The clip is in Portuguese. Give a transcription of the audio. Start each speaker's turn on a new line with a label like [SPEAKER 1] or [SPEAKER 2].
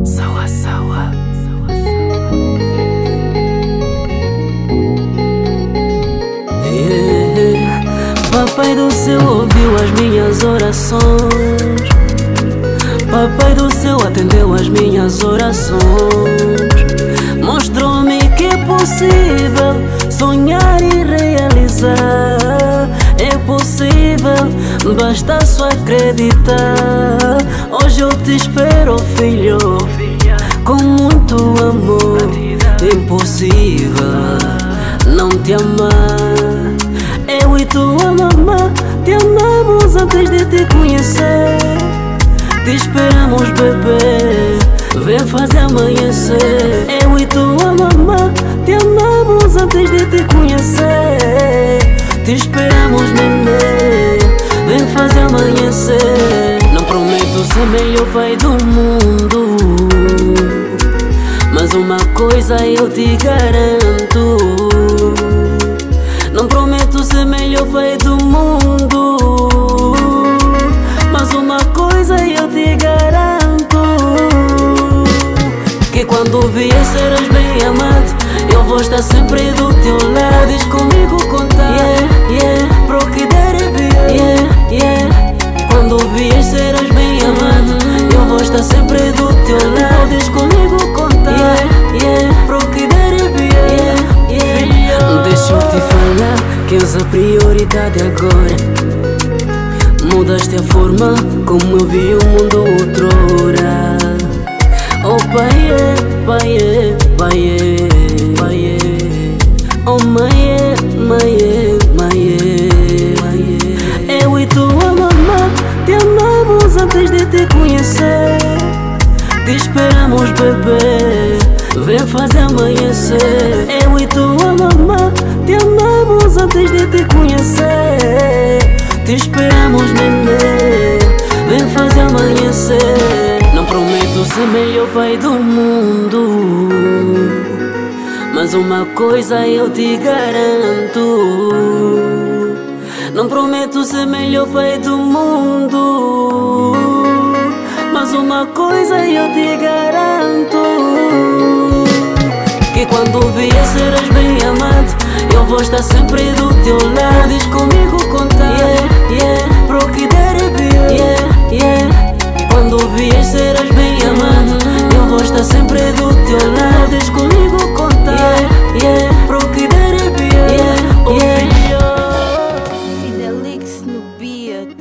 [SPEAKER 1] Sawa sawa. Papai do céu ouviu as minhas orações. Papai do céu atendeu as minhas orações. Mostrou-me que é possível sonhar e realizar. É possível, basta só acreditar. Hoje eu te espero, filho, com muito amor. É impossível não te amar. Eu e tua mamã te amamos antes de te conhecer. Te esperamos, bebê, vem fazer amanhecer. Eu e tua mamã te amamos antes de te conhecer. Te esperamos, nenê, vem fazer amanhecer. Não prometo ser melhor pai do mundo, mas uma coisa eu te garanto. Não prometo ser melhor pai do mundo, mas uma coisa eu te garanto: que quando vier serás bem amado. Eu vou estar sempre do teu lado. Diz comigo contar, pro que der e vier, Quando vier serás bem amado. Eu vou estar sempre do teu lado. Diz comigo contar, pro que der e vier, Deixa eu te falar que és a prioridade agora. Mudaste a forma como eu vi o mundo outrora. Oh pai, pai, pai, pai. Oh mãe, mãe, mãe. Eu e tua mamã te amamos antes de te conhecer. Te esperamos, bebê, vem fazer amanhecer. Eu e tua mamã te amamos antes de te conhecer. Te esperamos, nenê, vem fazer amanhecer. Não prometo ser melhor pai do mundo, mas uma coisa eu te garanto. Não prometo ser melhor pai do mundo, mas uma coisa eu te garanto: que quando vier serás bem amado. Eu vou estar sempre do teu lado. Diz comigo contar, pro que der e vier, Quando vier serás bem amado. Eu vou estar sempre do teu lado. Diz comigo contar, pro que der e vier,
[SPEAKER 2] Fidelix no beat.